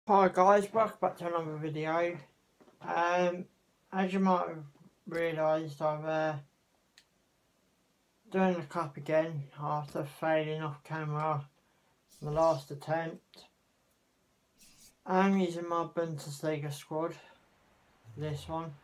Hi guys, welcome back to another video. As you might have realised, I've done the cup again after failing off camera the last attempt. I'm using my Bundesliga squad for this one.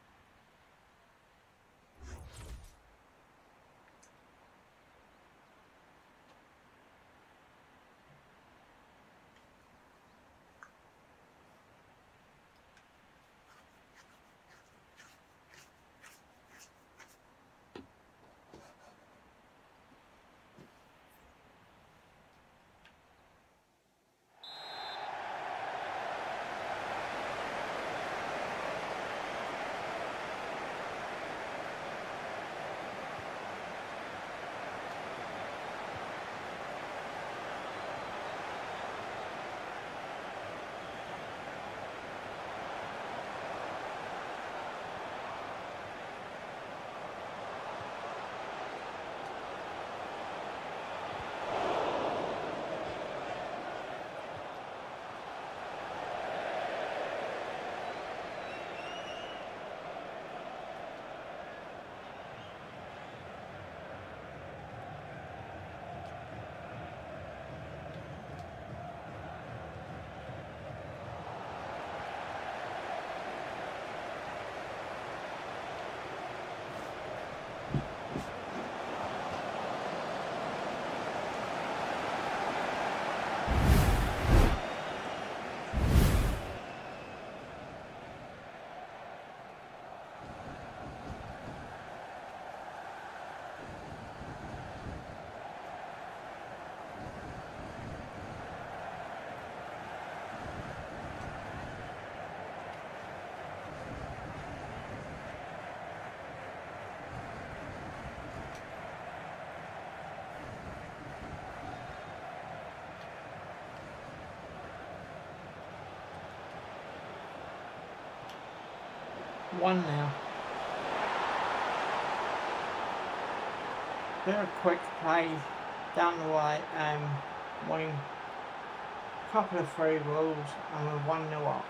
One now. Bit of quick play down the way and winning a couple of free balls and we're 1-0 up.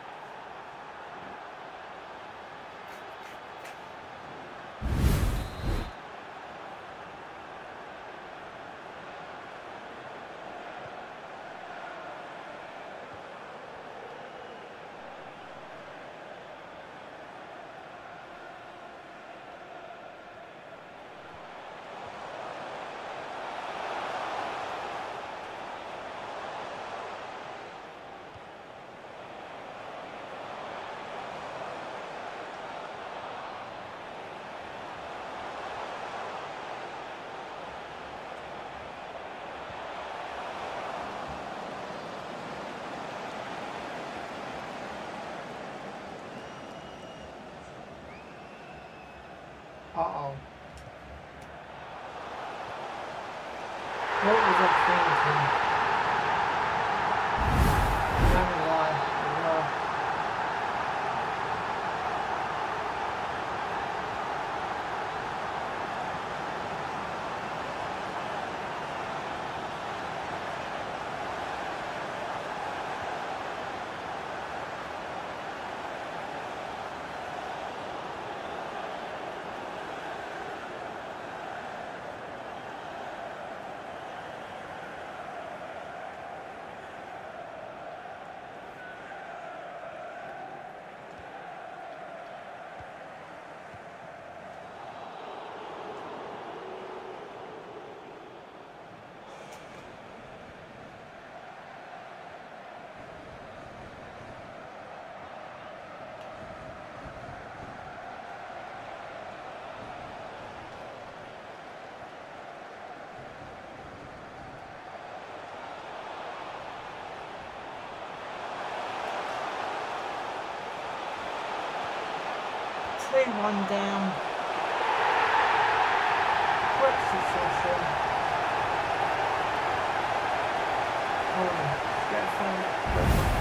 Uh-oh. What was I thinking? I'm alive as well. One down. Quick succession. Let's get some.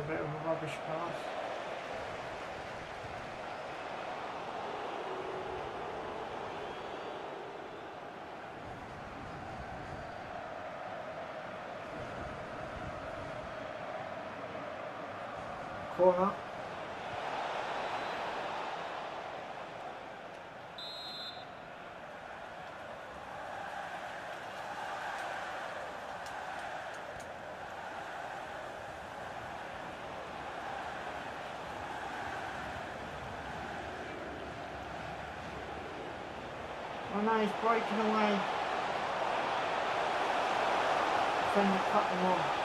a bit of a rubbish pass. Corner. Oh no, he's breaking away. Defender cut him off.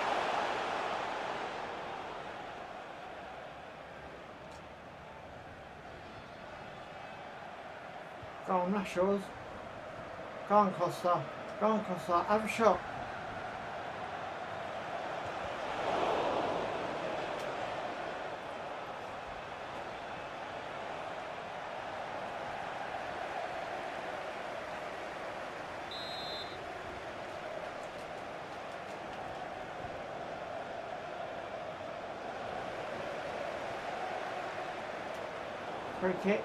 Go on, that's yours. Go on, Costa. Go on, Costa. Have a shot. Free kick.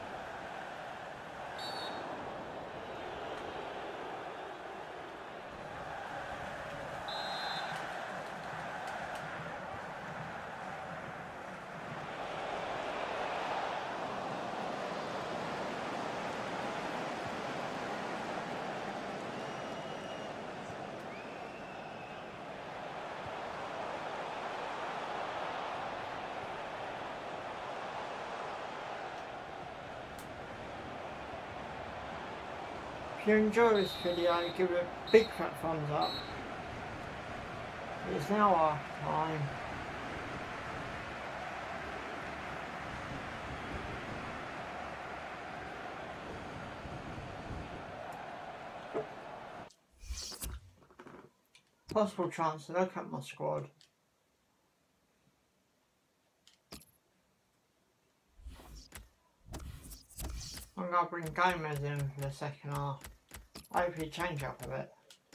If you enjoy this video, give it a big fat thumbs up. It's now our time. Possible chance to look at my squad. I'm going to bring Gomez in for the second half. Hopefully change up a bit.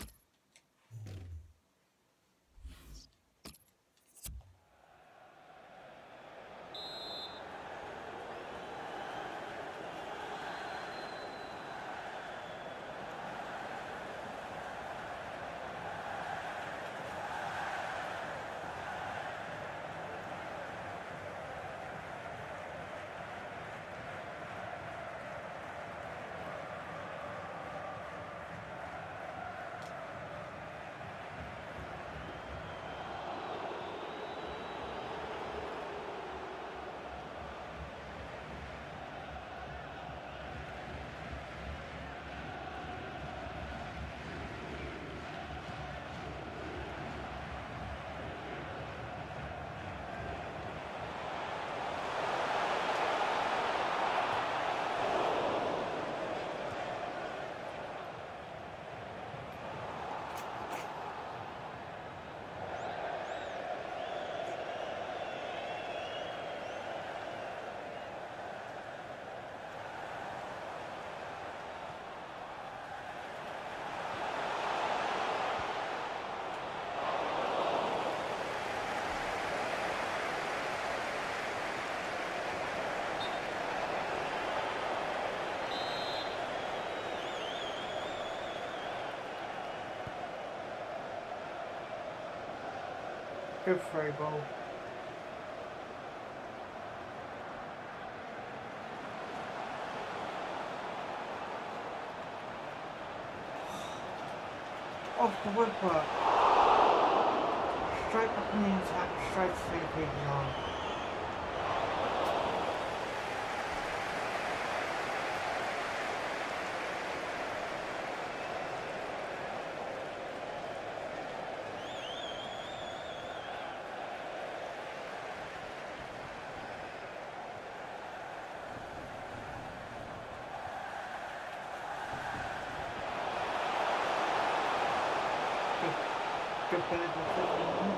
Good free ball. Off the woodwork. Straight up in the attack, straight to the people's arm. Good bit of football.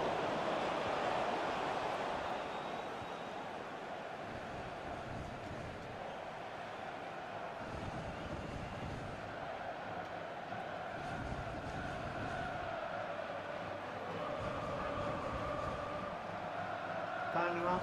phone him up.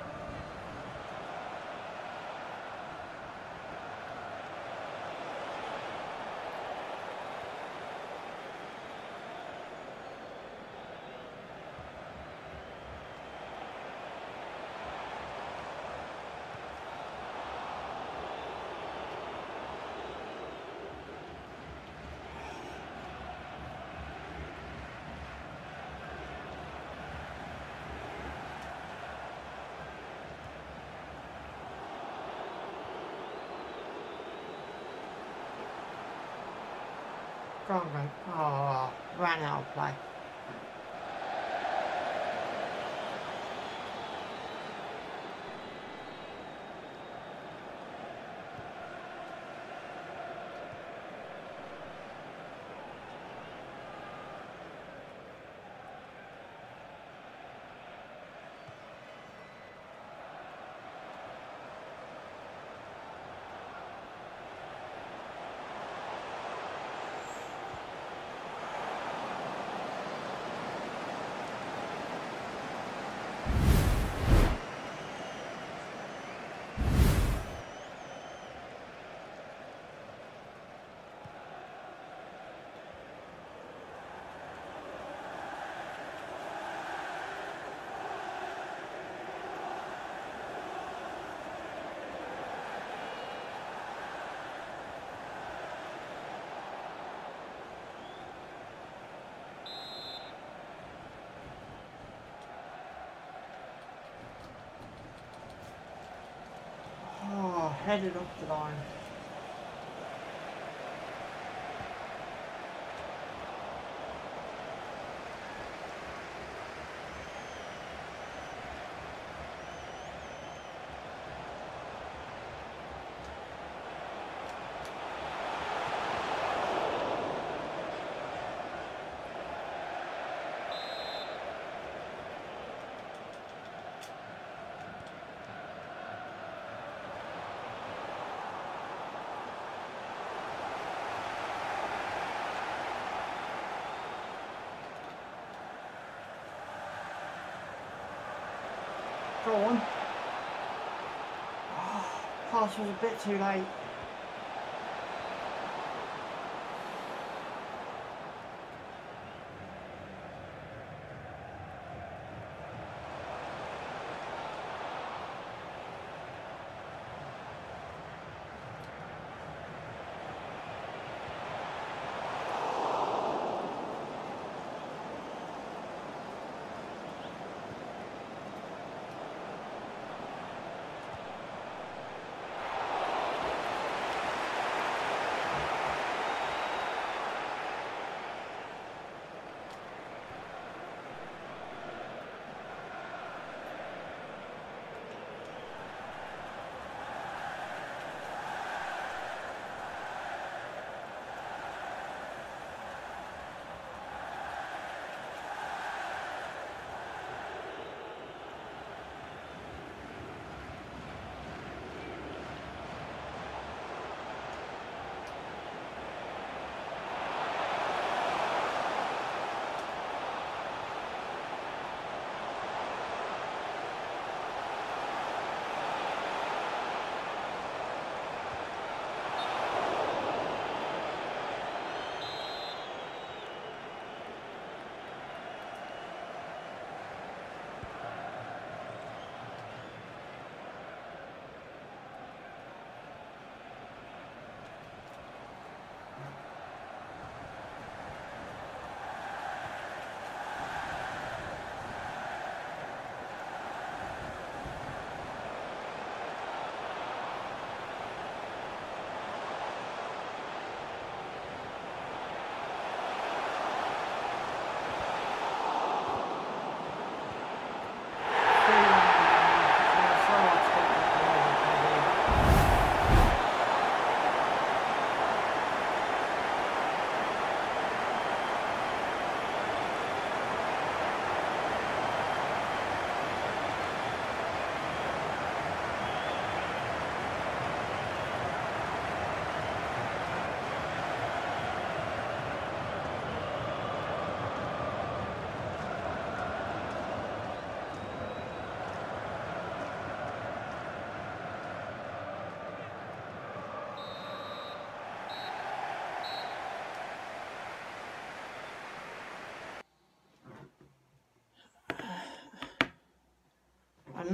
Go on, Grant. Oh, ran out of play. Oh, headed off the line. Go on. Oh, pass was a bit too late.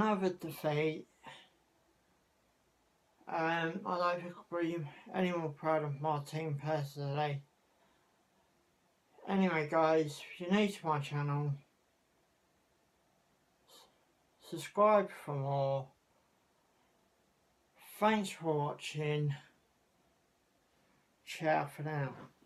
another defeat. I don't think I could be any more proud of my team personally. Anyway guys, if you're new to my channel, subscribe for more. Thanks for watching. Ciao for now.